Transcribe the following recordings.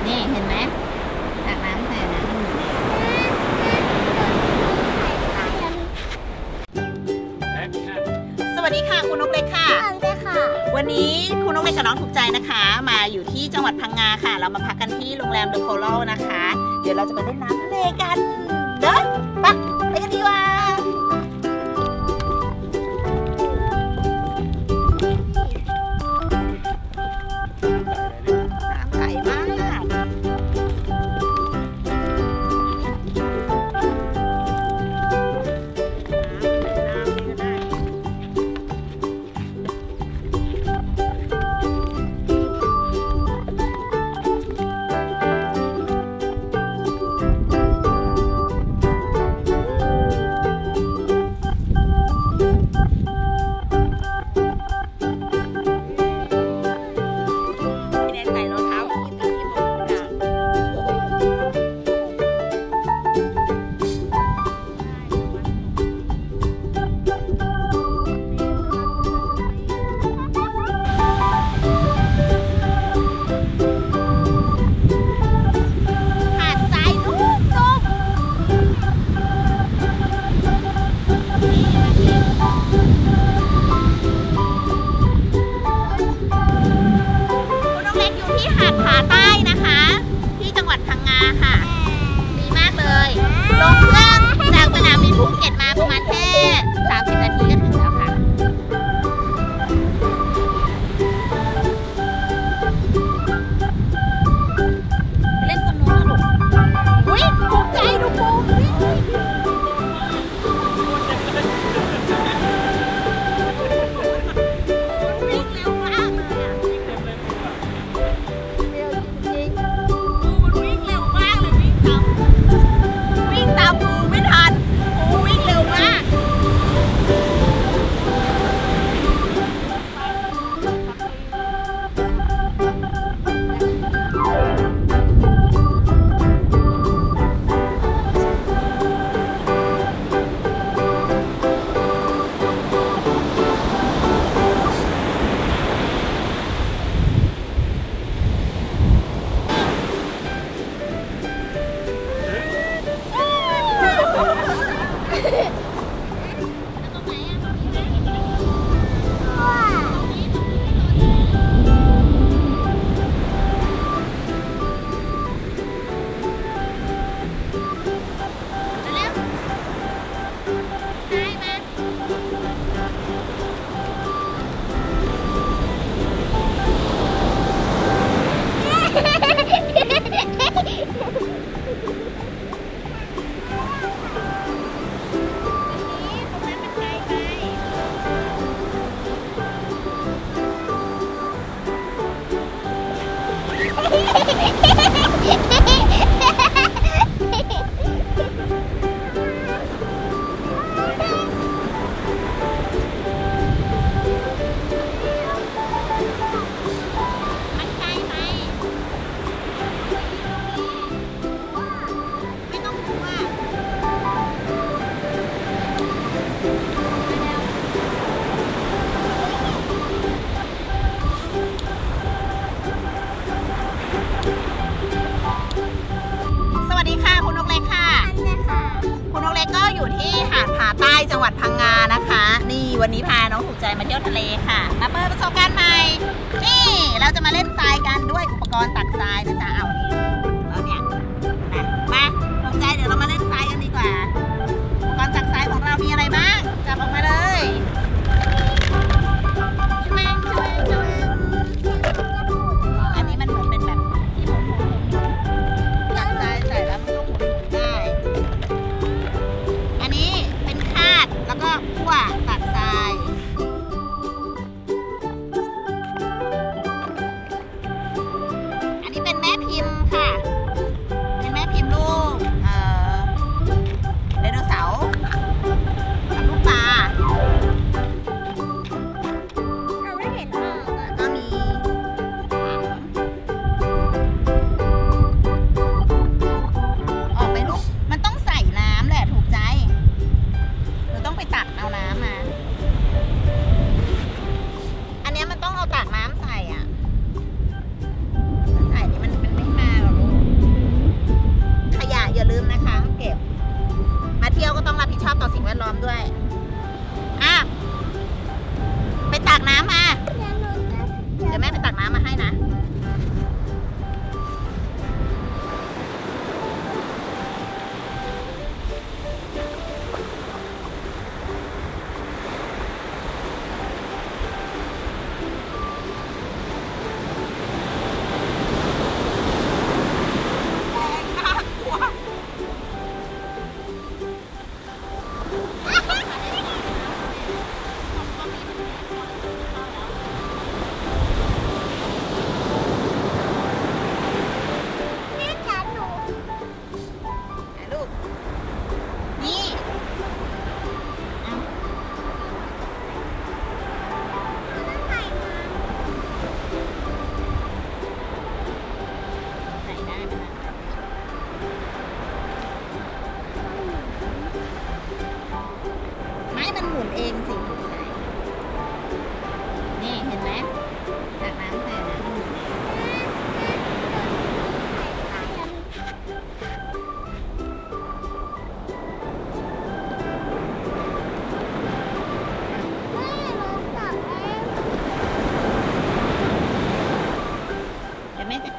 นี่เห็นไหมตักน้ำใส่น้ำสวัสดีค่ะคุณนกเล็กค่ะวันนี้คุณนกเล็กกับน้องถูกใจนะคะมาอยู่ที่จังหวัดพังงาค่ะเรามาพักกันที่โรงแรมเดอะโคโลนะคะเดี๋ยวเราจะไปเล่นน้ำทะเลกันเด้อไปกันดีกว่าจังหวัดพังงานะคะนี่วันนี้พาน้องถูกใจมาเที่ยวทะเลค่ะมาเปิดประสบการณ์ใหม่นี่เราจะมาเล่นทรายกันด้วยอุปกรณ์ตักทรายนะจ๊ะเอาเนี่ยมาถูกใจเดี๋ยวเรามาเล่นทรายกันดีกว่าอุปกรณ์ตักทรายของเรามีอะไรบ้างจับออกมาเลยอันนี้มันเหมือนเป็นแบบที่หมุนตักทรายใส่แล้วมันก็หมุนได้อันนี้เป็นคาดแล้วก็พั่วตักทรายอันนี้เป็นแม็ก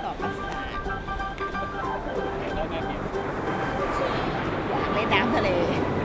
อกประสาทแล้วแม่เปลี่ยนอยากเล่นน้ำทะเล